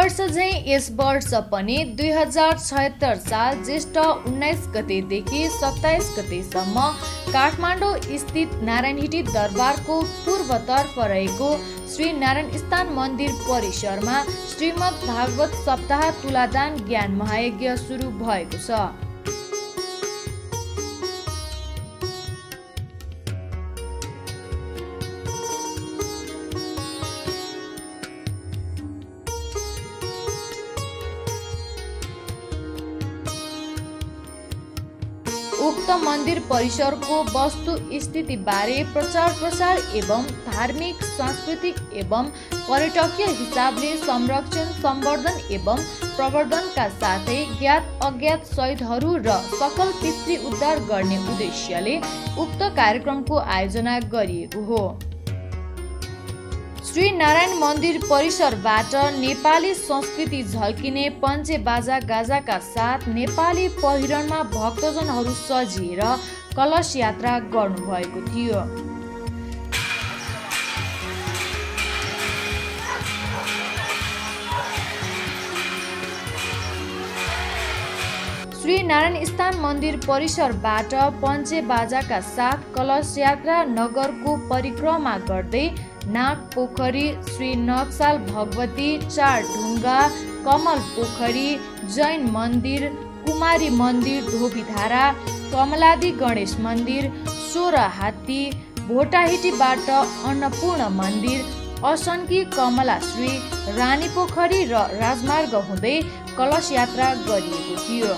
वर्ष झैं यस वर्ष पनि 2076 साल ज्येष्ठ 19 गतेदेखि 27 गतेसम्म काठमाडौँ स्थित नारायणहिटी दरबारको पूर्वतर्फ रहेको श्री नारायण स्थान मन्दिर परिसरमा श्रीमद् भागवत सप्ताह तुलादान ज्ञान महायज्ञ सुरु भएको छ। उक्त मन्दिर परिसरको वस्तु स्थिति बारे प्रचार प्रसार एवं धार्मिक सांस्कृतिक एवं पर्यटकीय हिसाबले संरक्षण सम्वर्धन एवं प्रवर्धनका साथै ज्ञात अज्ञात शहीदहरू र सकल पितृ उद्धार गर्ने उद्देश्यले उक्त कार्यक्रमको आयोजना गरिएको हो। श्री नारायण मन्दिर परिसरबाट नेपाली संस्कृति झल्किने पञ्चे बाजा गाजाका साथ नेपाली पहिरनमा भक्तजनहरू सजिएर कलश यात्रा गर्नुभएको थियो। श्री नारायण स्थान मन्दिर परिसरबाट पञ्चे बाजाका साथ कलश यात्रा नगरको परिक्रमा गर्दै नाग पोखरी, श्री नक्साल भगवती, चार ढुङ्गा, कमल पोखरी, जैन मन्दिर, कुमारी मन्दिर, धोबीधारा, कमलादी गणेश मन्दिर, 16 हात्ती, भोटाहिटीबाट अन्नपूर्ण मन्दिर, असन्की कमलाश्री, रानी पोखरी र राजमार्ग हुँदै कलश यात्रा गरिएको थियो।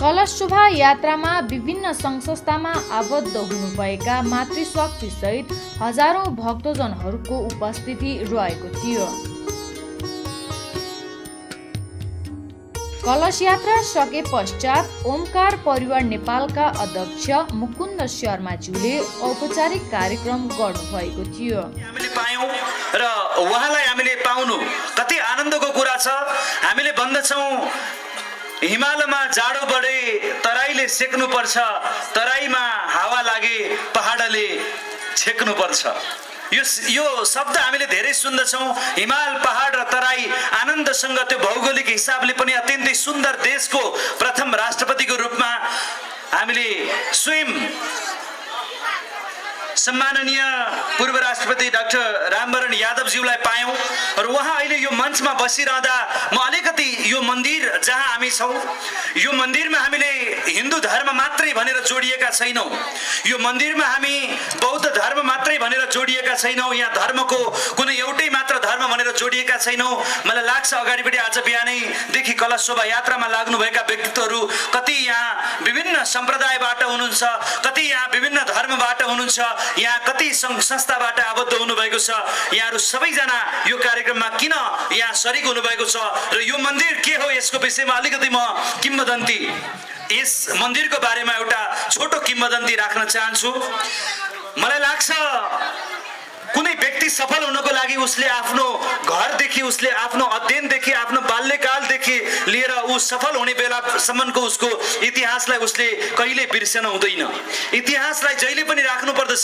कलश शोभा यात्रामा विभिन्न सङ्घ संस्थामा आबद्ध हुनुभएका मातृशक्ति सहित हजारौं भक्तजनहरूको उपस्थिति रहेको थियो। कलश यात्रा सके पश्चात ओमकार परिवार नेपालका अध्यक्ष मुकुन्द शर्माज्यूले औपचारिक कार्यक्रम गर्नुभएको थियो। हामीले पायौं र उहाँलाई हामीले पाउनु कति आनन्दको कुरा छ। हामीले भन्दछौँ हिमालयमा जाडो बढे तराईले सेक्नु पर्छ, तराईमा हावा लागे पहाडले छेक्नु पर्छ। यो शब्द हामीले धेरै सुन्दछौँ। हिमाल, पहाड र तराई आनन्दसँग त्यो भौगोलिक हिसाबले पनि अत्यन्तै सुन्दर देशको प्रथम राष्ट्रपतिको रूपमा हामीले स्वयं सम्माननीय पूर्व राष्ट्रपति डाक्टर रामवरण यादवज्यूलाई पायौं र उहाँ अहिले यो मञ्चमा बसिरहँदा म अलिकति यो मन्दिर जहाँ हामी छौँ, यो मन्दिरमा हामीले हिन्दू धर्म मात्रै भनेर जोडिएका छैनौँ, यो मन्दिरमा हामी बौद्ध धर्म मात्रै भनेर जोडिएका छैनौँ, यहाँ धर्मको कुनै एउटै मात्र धर्म भनेर जोडिएका छैनौँ। मलाई लाग्छ अगाडिपट्टि आज बिहानैदेखि कलश शोभा यात्रामा लाग्नुभएका व्यक्तित्वहरू कति यहाँ विभिन्न सम्प्रदायबाट हुनुहुन्छ, कति यहाँ विभिन्न धर्मबाट हुनुहुन्छ, यहाँ कति सङ्घ संस्थाबाट आबद्ध हुनुभएको छ। यहाँहरू सबैजना यो कार्यक्रममा किन यहाँ सरिक हुनुभएको छ र यो मन्दिर के हो यसको विषयमा अलिकति म किम्वदन्ती, यस मन्दिरको बारेमा एउटा छोटो किम्वदन्ती राख्न चाहन्छु। मलाई लाग्छ कुनै व्यक्ति सफल हुनको लागि उसले आफ्नो घरदेखि, उसले आफ्नो अध्ययनदेखि, आफ्नो बाल्यकालदेखि लिएर ऊ सफल हुने बेलासम्मको उसको इतिहासलाई उसले कहिले बिर्सन हुँदैन। इतिहासलाई जहिले पनि राख्नु पर्दछ।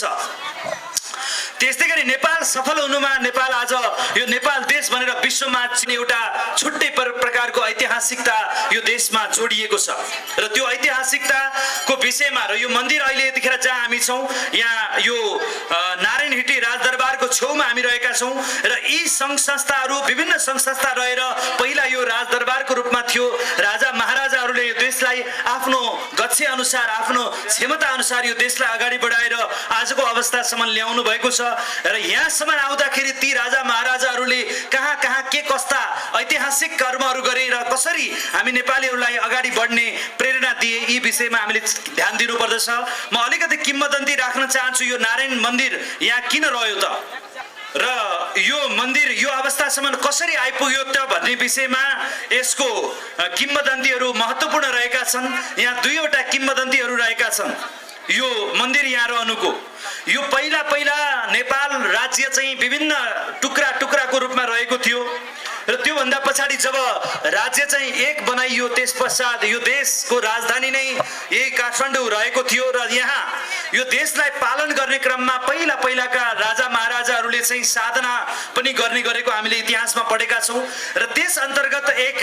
त्यस्तै गरी नेपाल सफल हुनुमा नेपाल आज यो नेपाल देश भनेर विश्वमा चिने एउटा छुट्टै प्रकारको ऐतिहासिकता यो देशमा जोडिएको छ र त्यो ऐतिहासिकताको विषयमा र यो मन्दिर अहिले यतिखेर जहाँ हामी छौँ यहाँ यो नारायण हिटी राजदरबारको छेउमा हामी रहेका छौँ र यी सङ्घ संस्थाहरू विभिन्न सङ्घ संस्था रहेर पहिला यो राजदरबारको रूपमा थियो। राजा महाराजाहरूले यो देशलाई आफ्नो गच्छे अनुसार, आफ्नो क्षमता अनुसार यो देशलाई अगाडि बढाएर आजको अवस्थासम्म ल्याउनु भएको छ र यहाँसम्म आउँदाखेरि ती राजा महाराजाहरूले कहाँ कहाँ के कस्ता ऐतिहासिक कर्महरू गरे र कसरी हामी नेपालीहरूलाई अगाडि बढ्ने प्रेरणा दिए, यी विषयमा हामीले ध्यान दिनुपर्दछ। म अलिकति किम्वदन्ती राख्न चाहन्छु। यो नारायण मन्दिर यहाँ किन रह्यो त र यो मन्दिर यो अवस्थासम्म कसरी आइपुग्यो त भन्ने विषयमा यसको किम्वदन्तीहरू महत्त्वपूर्ण रहेका छन्। यहाँ दुईवटा किम्वदन्तीहरू रहेका छन् यो मन्दिर यहाँ रहनुको। यो पहिला नेपाल राज्य चाहिँ विभिन्न टुक्रा टुक्राको रूपमा रहेको थियो र त्योभन्दा पछाडि जब राज्य चाहिँ एक बनाइयो त्यस पश्चात यो देशको राजधानी नै यही काठमाडौँ रहेको थियो र यहाँ यो देशलाई पालन गर्ने क्रममा पहिलाका राजा महाराजाहरूले चाहिँ साधना पनि गर्ने गरेको हामीले इतिहासमा पढेका छौँ र त्यस अन्तर्गत एक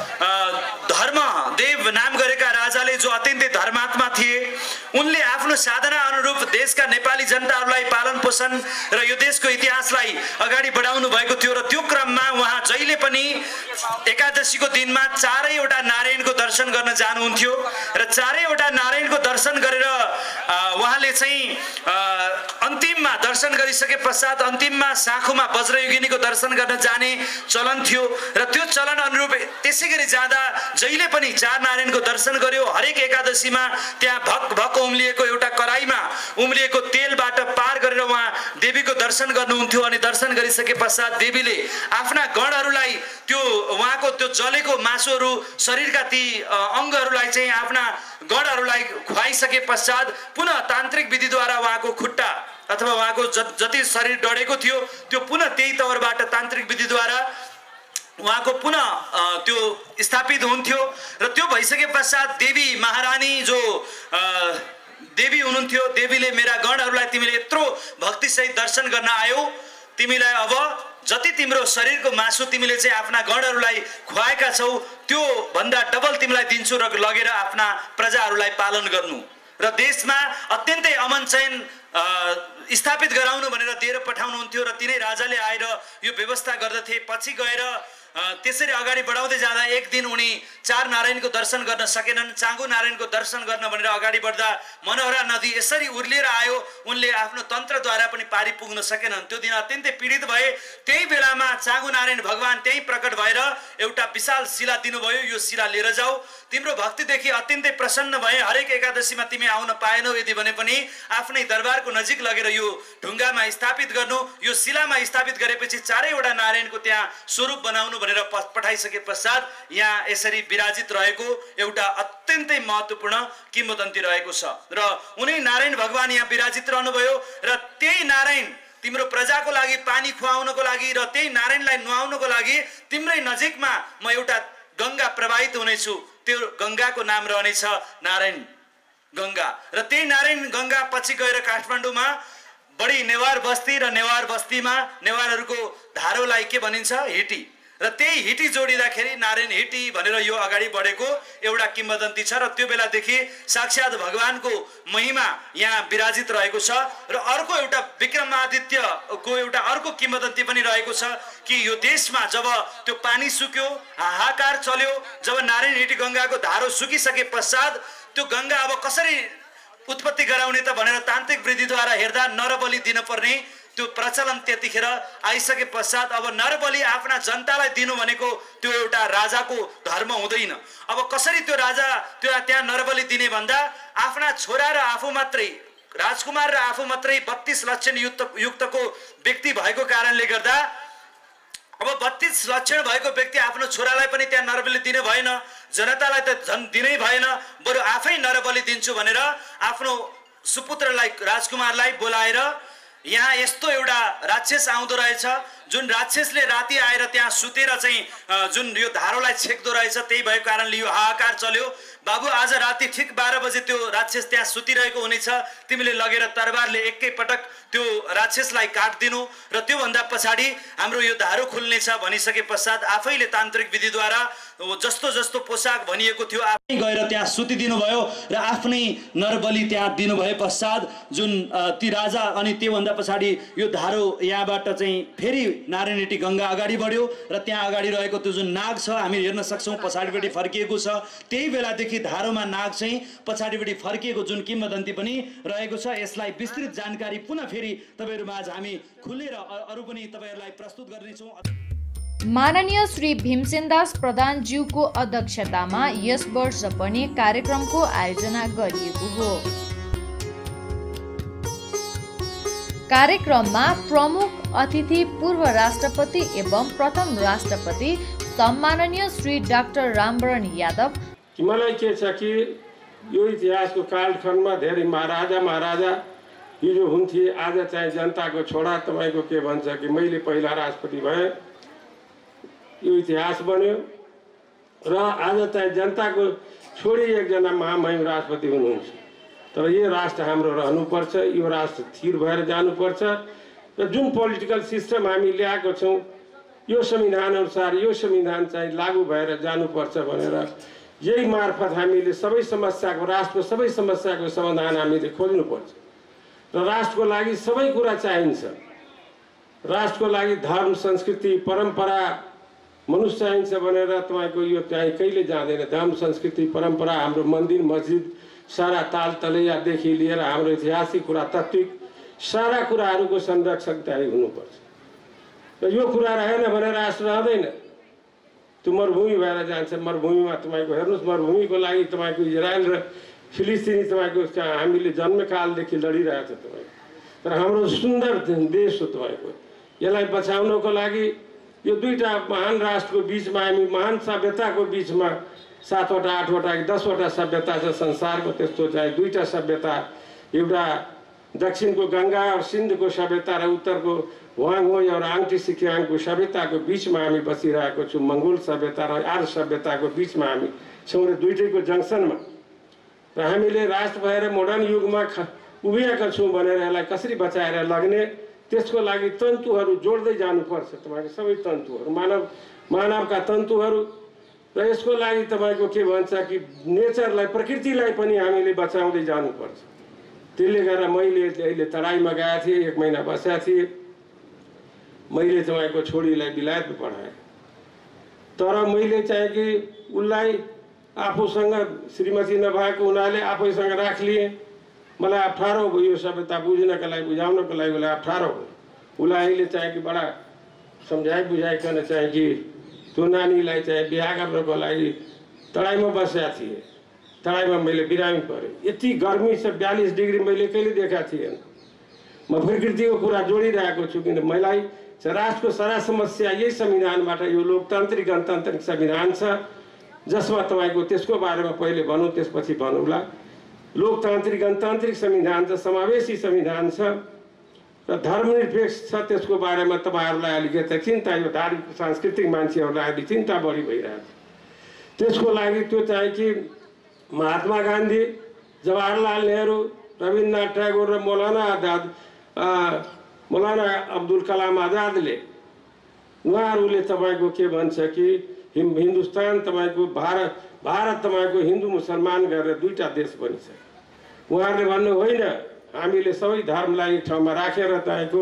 धर्मदेव नाम गरेका राजाले जो अत्यन्तै धर्मात्मा थिए, उनले आफ्नो साधना अनुरूप देशका नेपाली जनताहरूलाई पालन पोषण र यो देशको इतिहासलाई अगाडि बढाउनु भएको थियो र त्यो क्रममा उहाँ जहिले पनि एकादशीको दिनमा चारैवटा नारायणको दर्शन गर्न जानुहुन्थ्यो र चारैवटा नारायणको दर्शन गरेर उहाँले चाहिँ अन्तिममा दर्शन गरिसके पश्चात अन्तिममा साँखुमा वज्रयोगिनीको दर्शन गर्न जाने चलन थियो र त्यो चलन अनुरूप त्यसै गरी जाँदा जहिले पनि चार नारायणको दर्शन गर्यो। हरेक एकादशीमा त्यहाँ भक उम्लिएको एउटा कराईमा उम्लिएको तेलबाट पार गरेर उहाँ देवीको दर्शन गर्नुहुन्थ्यो अनि दर्शन गरिसके पश्चात देवीले आफ्ना गणहरूलाई त्यो उहाँको त्यो जलेको मासुहरू शरीरका ती अङ्गहरूलाई चाहिँ आफ्ना गणहरूलाई खुवाइसके पश्चात पुनः तान्त्रिक विधिद्वारा उहाँको खुट्टा अथवा उहाँको जति शरीर डढेको थियो त्यो पुनः त्यही तवरबाट तान्त्रिक विधिद्वारा उहाँको पुनः त्यो स्थापित हुन्थ्यो र त्यो भइसके पश्चात देवी महारानी जो देवी हुनुहुन्थ्यो, देवीले मेरा गणहरूलाई तिमीले यत्रो भक्तिसहित दर्शन गर्न आयौ, तिमीलाई अब जति तिम्रो शरीरको मासु तिमीले चाहिँ आफ्ना गणहरूलाई खुवाएका छौ त्यो भन्दा डबल तिमीलाई दिन्छु र लगेर आफ्ना प्रजाहरूलाई पालन गर्नु र देशमा अत्यन्तै अमन चयन स्थापित गराउनु भनेर दिएर पठाउनुहुन्थ्यो र तिनै राजाले आएर यो व्यवस्था गर्दथे। पछि गएर त्यसरी अगाडि बढाउँदै जाँदा एक दिन उनी चार नारायणको दर्शन गर्न सकेनन्। चाँगु नारायणको दर्शन गर्न भनेर अगाडि बढ्दा मनोहरा नदी यसरी उर्लिएर आयो, उनले आफ्नो तन्त्रद्वारा पनि पारी पुग्न सकेनन्। त्यो दिन अत्यन्तै पीडित भए। त्यही बेलामा चाँगु नारायण भगवान त्यही प्रकट भएर एउटा विशाल शिला दिनुभयो, यो शिला लिएर जाऊ। तिम्रो भक्तिदेखि अत्यन्तै प्रसन्न भए, हरेक एकादशीमा तिमी आउन पाएनौ यदि भने पनि आफ्नै दरबारको नजिक लगेर यो ढुङ्गामा स्थापित गर्नु, यो शिलामा स्थापित गरेपछि चारैवटा नारायणको त्यहाँ स्वरूप बनाउनु भनेर पठाइसके पश्चात यहाँ यसरी विराजित रहेको एउटा अत्यन्तै महत्त्वपूर्ण किंवदन्ती रहेको छ। र उनी नारायण भगवान यहाँ विराजित रहनुभयो र त्यही नारायण तिम्रो प्रजाको लागि पानी खुवाउनको लागि र त्यही नारायणलाई नुहाउनको लागि तिम्रै नजिकमा म एउटा गंगा प्रवाहित हुनेछु। त्यो गंगाको नाम रहनेछ नारायण गंगा। र त्यही नारायण गंगा पछि गएर काठमाडौँमा बढी नेवार बस्ती र नेवार बस्तीमा नेवारहरूको धारोलाई के भनिन्छ? हिटी। र त्यही हिटी जोडिँदाखेरि नारायण हिटी भनेर यो अगाडि बढेको एउटा किंवदन्ती छ। र त्यो बेलादेखि साक्षात भगवानको महिमा यहाँ विराजित रहेको छ। र अर्को एउटा विक्रमादित्यको एउटा अर्को किंवदन्ती पनि रहेको छ कि यो देशमा जब त्यो पानी सुक्यो, हाहाकार चल्यो, जब नारायण हिटी गंगाको धारो सुकिसके पश्चात त्यो गंगा अब कसरी उत्पत्ति गराउने त भनेर तान्त्रिक विधिद्वारा हेर्दा नरबली दिनुपर्ने त्यो प्रचलन त्यतिखेर आइसके पश्चात अब नरबली आफ्ना जनतालाई दिनु भनेको त्यो एउटा राजाको धर्म हुँदैन। अब कसरी त्यो राजा त्यहाँ नरबली दिने भन्दा आफ्ना छोरा र आफू मात्रै, राजकुमार र आफू मात्रै 32 लक्षण युक्तको व्यक्ति भएको कारणले गर्दा अब 32 लक्षण भएको व्यक्ति आफ्नो छोरालाई पनि त्यहाँ नरबली दिने भएन, जनतालाई त झन् दिनै भएन, बरु आफै नरबली दिन्छु भनेर आफ्नो सुपुत्रलाई, राजकुमारलाई बोलाएर यहाँ यस्तो एउटा राक्षस आउँदो रहेछ, जुन राक्षसले राति आएर त्यहाँ सुतेर चाहिँ जुन यो धारोलाई छेक्दो रहेछ। त्यही भएको कारणले यो हाहाकार चल्यो। बाबु आज राति ठिक 12 बजे त्यो राक्षस त्यहाँ सुतिरहेको हुनेछ, तिमीले लगेर तरबारले एकैपटक त्यो राक्षसलाई काट्दिनु र त्योभन्दा पछाडि हाम्रो यो धारो खुल्नेछ भनिसके पश्चात आफैले तान्त्रिक विधिद्वारा जस्तो जस्तो पोसाक भनिएको थियो आफै गएर त्यहाँ सुतिदिनु भयो र आफ्नै नरबली त्यहाँ दिनुभए पश्चात जुन ती राजा अनि त्योभन्दा पछाडि यो धारो यहाँबाट चाहिँ फेरि नारायण हिटी गंगा अगाडि बढ्यो र त्यहाँ अगाडि रहेको त्यो जुन नाग छ हामी हेर्न सक्छौँ पछाडिपट्टि फर्किएको छ। त्यही बेलादेखि धारोमा नाग चाहिँ पछाडिपट्टि फर्किएको जुन किंवदन्ती पनि रहेको छ। यसलाई विस्तृत जानकारी पुनः फेरि तपाईहरुमाझ हामी खुलेर अरु पनि तपाईहरुलाई प्रस्तुत गर्नेछौँ। माननीय श्री भीमसेनदास प्रधानज्यूको अध्यक्षतामा यस वर्ष पनि कार्यक्रमको आयोजना गरिएको हो। कार्यक्रममा प्रमुख अतिथि पूर्व राष्ट्रपति एवं प्रथम राष्ट्रपति सम्माननीय श्री डाक्टर रामवरण यादव। मलाई के छ कि यो इतिहासको कालखण्डमा धेरै महाराजा हिजो हुन्थे, आज चाहिँ जनताको छोरा तपाईको के भन्छ कि मैले पहिला राष्ट्रपति भएँ, यो इतिहास बन्यो र आज चाहिँ जनताको छोरी एकजना महामहिम राष्ट्रपति हुनुहुन्छ। तर यो राष्ट्र हाम्रो रहनुपर्छ, यो राष्ट्र स्थिर भएर जानुपर्छ र जुन पोलिटिकल सिस्टम हामी ल्याएको छौँ यो संविधान अनुसार यो संविधान चाहिँ लागू भएर जानुपर्छ भनेर यही मार्फत हामीले सबै समस्याको, राष्ट्रको सबै समस्याको समाधान हामीले खोज्नुपर्छ। र राष्ट्रको लागि सबै कुरा चाहिन्छ। राष्ट्रको लागि धर्म, संस्कृति, परम्परा, मनुष्य चाहिन्छ भनेर तपाईको यो चाहिँ कहिले जाँदैन। धर्म, संस्कृति, परम्परा, हाम्रो मन्दिर मस्जिद, सारा ताल तलैयादेखि लिएर हाम्रो ऐतिहासिक पुरातात्विक सारा कुराहरूको संरक्षक चाहिँ हुनुपर्छ। र यो कुरा रहेन भने राष्ट्र रहँदैन, त्यो मरुभूमि भएर जान्छ। मरुभूमिमा तपाईको हेर्नुहोस्, मरुभूमिको लागि तपाईको इजरायल र फिलिस्तिनी तपाईको हामीले जन्मकालदेखि लडिरहेको छ तपाईको। तर हाम्रो सुन्दर देश हो तपाईको, यसलाई बचाउनको लागि यो दुईटा महान राष्ट्रको बिचमा हामी महान सभ्यताको बिचमा 7वटा 8वटा 10वटा सभ्यता छ संसारको। त्यस्तो चाहिँ दुईटा सभ्यता, एउटा दक्षिणको गंगा और सिन्धुको सभ्यता र उत्तरको वाङहोई और आङ्टी सिकियाङको सभ्यताको बिचमा हामी बसिरहेको छौँ। मंगोल सभ्यता र आर्य सभ्यताको बिचमा हामी छौँ र दुईटैको जङ्सनमा। र हामीले राष्ट्र भएर मोडर्न युगमा उभिएका छौँ भनेर यसलाई कसरी बचाएर लग्ने, त्यसको लागि तन्तुहरू जोड्दै जानुपर्छ। तपाईको सबै तन्तुहरू, मानवका तन्तुहरू। र यसको लागि तपाईको के भन्छ कि नेचरलाई, प्रकृतिलाई पनि हामीले बचाउँदै जानुपर्छ। त्यसले गर्दा मैले अहिले तराईमा गएको थिएँ, 1 महिना बसेको थिएँ। मैले तपाईको छोरीलाई बिलायतमा पढाएँ, तर मैले चाहिँ कि उसलाई आफूसँग श्रीमती नभएको हुनाले आफैसँग राखलिएँ। मलाई अप्ठ्यारो भयो यो सभ्यता बुझ्नका लागि, बुझाउनको लागि उसलाई अप्ठ्यारो भयो। उसलाई अहिले चाहिँ कि बडा सम्झाइ बुझाइकन चाहिँ कि त्यो नानीलाई चाहिँ बिहा गर्नको लागि तराईमा बसेका थिएँ, तराईमा मैले बिरामी परेँ। यति गर्मी छ, 42 डिग्री मैले कहिले देखा थिएन। म प्रकृतिको कुरा जोडिरहेको छु, किन मलाई राष्ट्रको सारा समस्या यही संविधानबाट, यो लोकतान्त्रिक गणतान्त्रिक संविधान छ, जसमा तपाईँको त्यसको बारेमा पहिले भनौँ, त्यसपछि भनौँला। लोकतान्त्रिक गणतान्त्रिक संविधान छ, समावेशी संविधान छ र धर्मनिरपेक्ष छ। त्यसको बारेमा तपाईँहरूलाई अलिकति चिन्ता, यो धार्मिक सांस्कृतिक मान्छेहरूलाई अलि चिन्ता बढी भइरहेको छ। त्यसको लागि त्यो चाहिँ कि महात्मा गान्धी, जवाहरलाल नेहरू, रविन्द्रनाथ ट्यागोर र मौलाना अब्दुल कलाम आजादले, उहाँहरूले तपाईँको के भन्छ कि हिन्दुस्तान तपाईँको भारत तपाईँको हिन्दू मुसलमान गरेर दुईटा देश बनिसक्यो। उहाँहरूले भन्नु होइन, हामीले सबै धर्मलाई एक ठाउँमा राखेर तपाईँको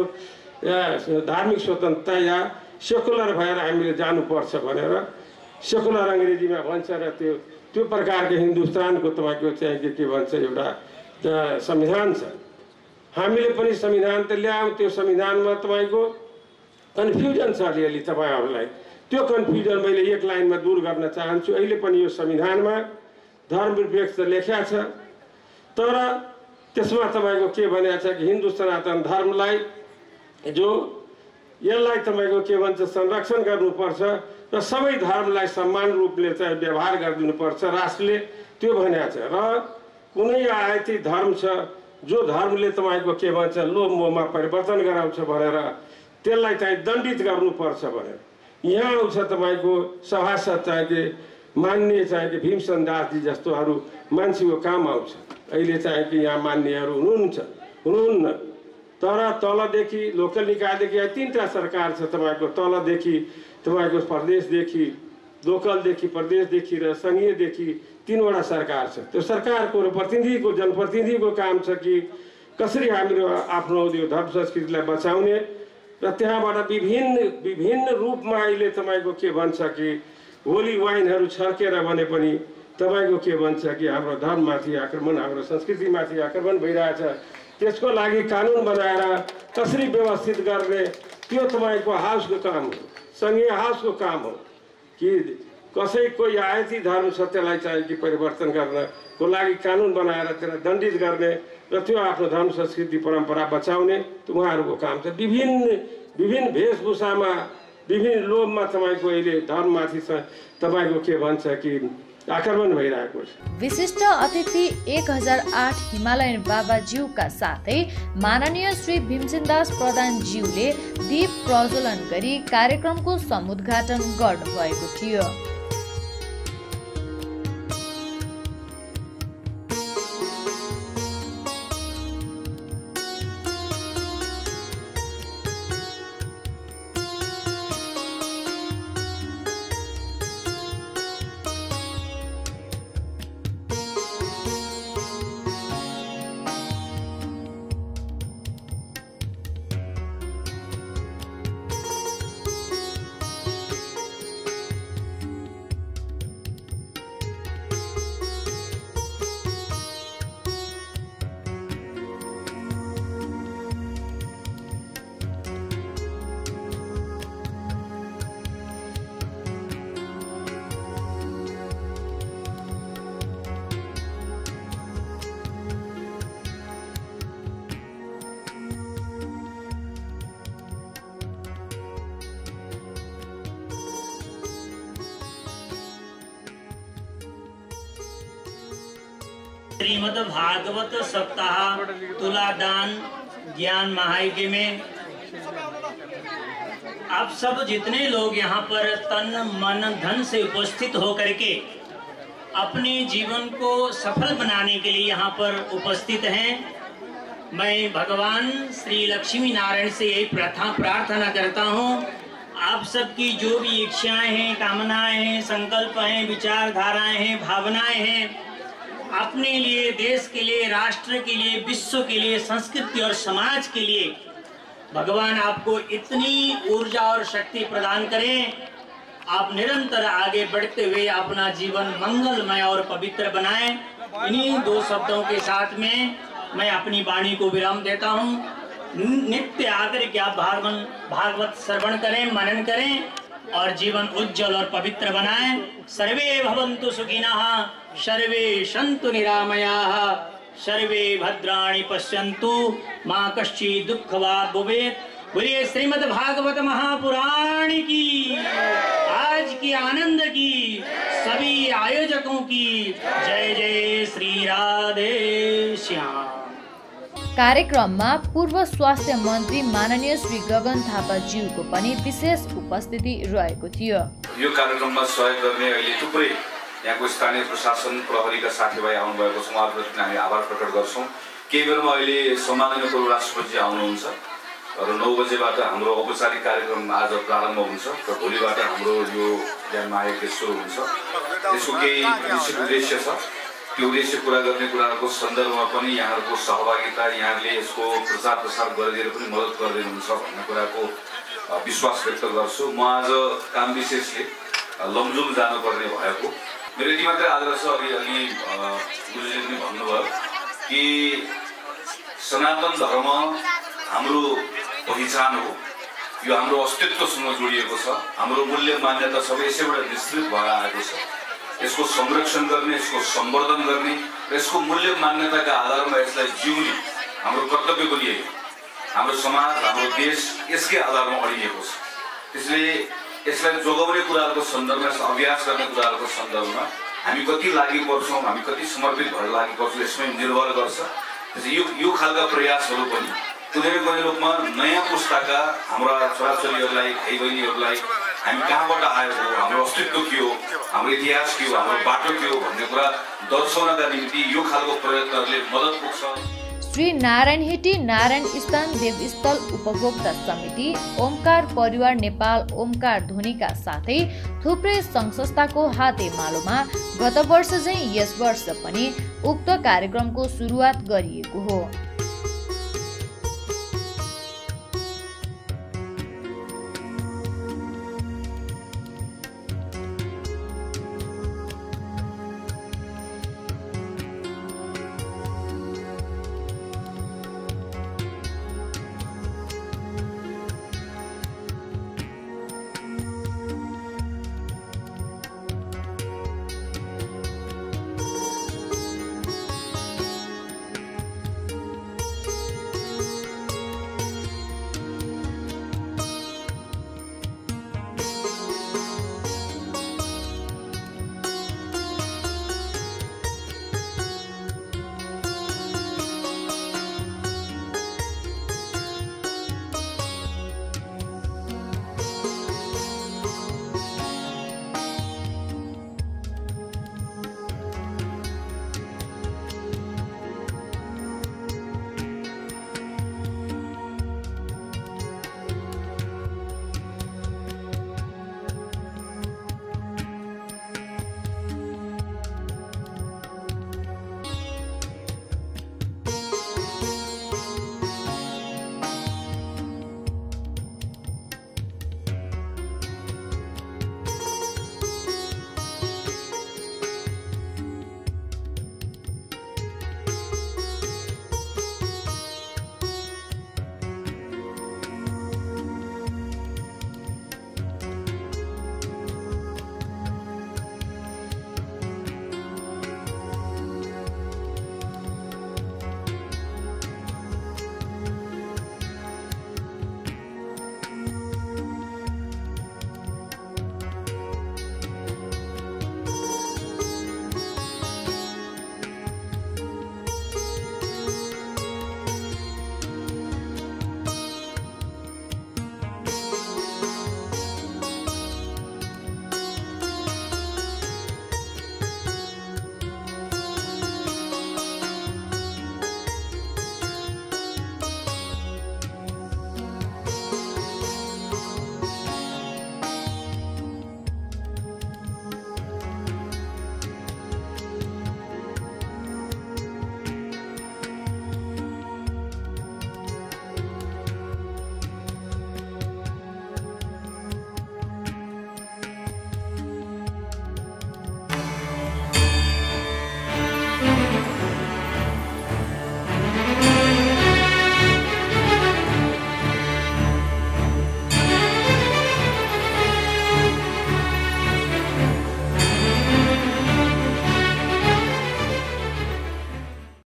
धार्मिक स्वतन्त्रता या सेकुलर भएर हामीले जानुपर्छ भनेर सेकुलर अङ्ग्रेजीमा भन्छ र त्यो प्रकारको हिन्दुस्तानको तपाईँको चाहिँ के भन्छ एउटा संविधान छ। हामीले पनि संविधान त ल्यायौँ, त्यो संविधानमा तपाईँको कन्फ्युजन छ अलिअलि तपाईँहरूलाई। त्यो कन्फ्युजन मैले एक लाइनमा दूर गर्न चाहन्छु। अहिले पनि यो संविधानमा धर्मनिरपेक्ष लेख्या छ, तर त्यसमा तपाईँको के भनेको छ कि हिन्दू सनातन धर्मलाई जो यसलाई तपाईँको के भन्छ संरक्षण गर्नुपर्छ र सबै धर्मलाई समान रूपले चाहिँ व्यवहार गरिदिनुपर्छ राष्ट्रले, त्यो भनेको छ। र कुनै आयती धर्म छ जो धर्मले तपाईँको के भन्छ लोभ मोहमा परिवर्तन गराउँछ भनेर त्यसलाई चाहिँ दण्डित गर्नुपर्छ भनेर यहाँ आउँछ तपाईँको सभासद चाहिँ कि मान्य चाहिँ कि भीमसेन दासजी जस्तोहरू मान्छेको काम आउँछ। अहिले चाहिँ कि यहाँ मान्यहरू हुनुहुन्न, तर तलदेखि लोकल निकायदेखि 3टा सरकार छ तपाईँको, तलदेखि तपाईँको प्रदेशदेखि, लोकलदेखि, प्रदेशदेखि र सङ्घीयदेखि 3वटा सरकार छ। त्यो सरकारको र प्रतिनिधिको जनप्रतिनिधिको काम छ कि कसरी हामीले आफ्नो यो धर्म संस्कृतिलाई बचाउने र त्यहाँबाट विभिन्न रूपमा अहिले तपाईँको के भन्छ कि होली वाइनहरू छर्केर भने पनि तपाईँको के भन्छ कि हाम्रो धर्ममाथि आक्रमण, हाम्रो संस्कृतिमाथि आक्रमण भइरहेछ। त्यसको लागि कानुन बनाएर कसरी व्यवस्थित गर्ने, त्यो तपाईँको हाउसको काम हो, सङ्घीय हाउसको काम हो कि कसै कोही आयती धर्म छ त्यसलाई चाहिँ कि परिवर्तन गर्नको लागि कानुन बनाएर त्यसलाई दण्डित गर्ने र त्यो आफ्नो धर्म संस्कृति परम्परा बचाउने उहाँहरूको काम छ। विभिन्न वेशभूषामा, विभिन्न लोभमा तपाईँको अहिले धर्ममाथि तपाईँको के भन्छ कि आक्रमण भइरहेको छ। विशिष्ट अतिथि 1008 हिमालयन बाबाज्यूका साथै माननीय श्री भीमसेनदास प्रधानज्यूले दीप प्रज्वलन गरी कार्यक्रमको समुद्घाटन गर्नुभएको थियो। श्रीमद् भागवत सप्ताह तुलादान ज्ञान महायज्ञ में आप सब जितने लोग यहाँ पर तन मन धन से उपस्थित होकर के अपने जीवन को सफल बनाने के लिए यहाँ पर उपस्थित हैं, मैं भगवान श्री लक्ष्मी नारायण से यही प्रार्थना करता हूँ, आप सबकी जो भी इच्छाएं हैं, कामनाएं हैं, संकल्प हैं, विचारधाराएं हैं, भावनाएं हैं, अपने लिए, देश के लिए, राष्ट्र के लिए, विश्व के लिए, संस्कृति और समाज के लिए भगवान आपको इतनी ऊर्जा और शक्ति प्रदान करें, आप निरंतर आगे बढ़ते हुए अपना जीवन मंगलमय और पवित्र बनाएं। इन्हीं 2 शब्दों के साथ में मैं अपनी वाणी को विराम देता हूँ। नित्य आकर के आप भागवत श्रवण करें, मनन करें और जीवन उज्जवल और पवित्र बनाएं। सर्वे भवन्तु सुखिनः, सर्वे सन्तु निरामयाः, सर्वे भद्राणि पश्यन्तु, मा कश्चित् दुःखभाग् भवेत्। बोलिए श्रीमद् भागवत महापुराण की, आज की आनंद की, सभी आयोजकों की जय जय श्री राधे श्याम। कार्यक्रममा पूर्व स्वास्थ्य मन्त्री माननीय श्री गगन थापाज्यूको पनि विशेष उपस्थिति रहेको थियो। यो कार्यक्रममा सहयोग गर्ने अहिले थुप्रै यहाँको स्थानीय प्रशासन प्रहरीका साथीभाइ आउनुभएको छ, उहाँहरूप्रति हामी आभार प्रकट गर्छौँ। केही बेरमा अहिले सम्माननीय पूर्व राष्ट्रपति आउनुहुन्छ र 9 बजेबाट हाम्रो औपचारिक कार्यक्रम आज प्रारम्भ हुन्छ र भोलिबाट हाम्रो यो बिहानमा आयोजन सुरु हुन्छ। यसको केही निश्चित उद्देश्य छ, त्यो उद्देश्य पूरा गर्ने कुराहरूको सन्दर्भमा पनि यहाँहरूको सहभागिता, यहाँले यसको प्रचार प्रसार गरिदिएर पनि मद्दत गरिदिनुहुन्छ भन्ने कुराको विश्वास व्यक्त गर्छु। म आज काम विशेषले लमजुङ जानुपर्ने भएको मेरो यति मात्रै आग्रह छ। अघि गुरुजीले पनि भन्नुभयो कि सनातन धर्म हाम्रो पहिचान हो, यो हाम्रो अस्तित्वसँग जोडिएको छ, हाम्रो मूल्य मान्यता सबै यसैबाट विस्तृत भएर आएको छ। यसको संरक्षण गर्ने, यसको सम्वर्धन गर्ने, यसको मूल्य मान्यताका आधारमा यसलाई जिउने हाम्रो कर्तव्य पनि यही हो। हाम्रो समाज, हाम्रो देश यसकै आधारमा अडिएको छ। त्यसले यसलाई जोगाउने कुराहरूको सन्दर्भमा, अभ्यास गर्ने कुराहरूको सन्दर्भमा हामी कति लागि पर्छौँ, हामी कति समर्पित भएर लागि पर्छौँ, यसमा निर्भर गर्छ। यो खालका प्रयासहरू पनि कुनै न कुनै रूपमा नयाँ पुस्ताका हाम्रा छोराछोरीहरूलाई, भाइ बहिनीहरूलाई हामी कहाँबाट आएको, हाम्रो अस्तित्व के हो, हाम्रो इतिहास के हो, हाम्रो बाटो के हो भन्ने कुरा दर्शाउनका निम्ति यो खालको प्रयत्नहरूले मद्दत पुग्छ। श्री नारायण हेटी नारायण स्थान देवस्थल उपभोक्ता समिति, ओमकार परिवार नेपाल, ओमकार ध्वनिका साथै थुप्रै सङ्घ संस्थाको हातेमालोमा गत वर्ष चाहिँ यस वर्ष पनि उक्त कार्यक्रमको सुरुवात गरिएको हो।